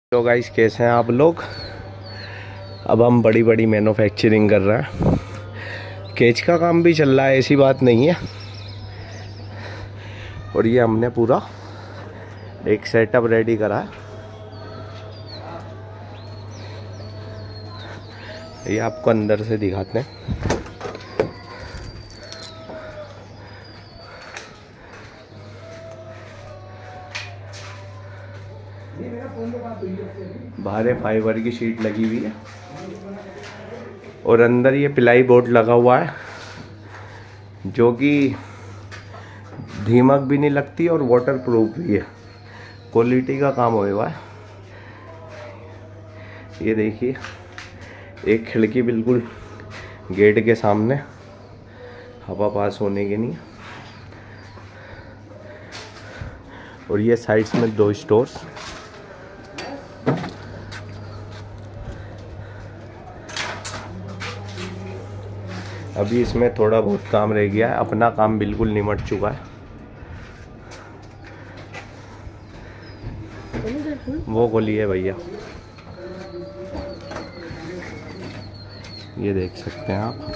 तो गाइस कैसे हैं आप लोग। अब हम बड़ी बड़ी मैन्युफैक्चरिंग कर रहे हैं। केज का काम भी चल रहा है, ऐसी बात नहीं है। और ये हमने पूरा एक सेटअप रेडी करा है। ये आपको अंदर से दिखाते हैं। बाहर फाइबर की शीट लगी हुई है और अंदर ये प्लाई बोर्ड लगा हुआ है, जो कि दीमक भी नहीं लगती और वाटर प्रूफ भी है। क्वालिटी का काम हुआ है। ये देखिए, एक खिड़की बिल्कुल गेट के सामने, हवा पास होने के लिए। और ये साइड्स में 2 स्टोर्स। अभी इसमें थोड़ा बहुत काम रह गया है, अपना काम बिल्कुल निमट चुका है। वो खोलिए भैया, ये देख सकते हैं आप।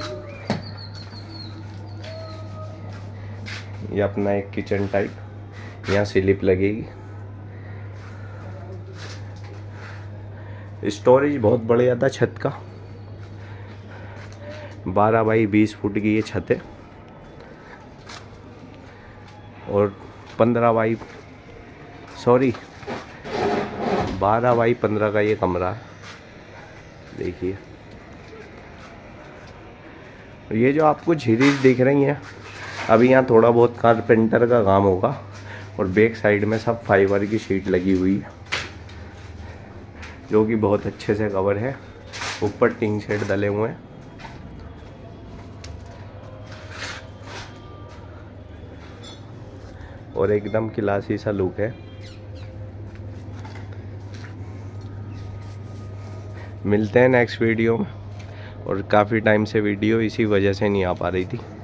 ये अपना एक किचन टाइप, यहाँ स्लिप लगेगी। स्टोरेज बहुत बढ़िया था छत का। 12 बाई 20 फुट की ये छत है और 12 बाई 15 का ये कमरा है। देखिए, ये जो आपको झिरीज दिख रही हैं, अभी यहाँ थोड़ा बहुत कारपेंटर का काम होगा। और बैक साइड में सब फाइबर की शीट लगी हुई है, जो कि बहुत अच्छे से कवर है। ऊपर टिन शेड डले हुए हैं। और एकदम क्लासी सा लुक है। मिलते हैं नेक्स्ट वीडियो में। और काफ़ी टाइम से वीडियो इसी वजह से नहीं आ पा रही थी।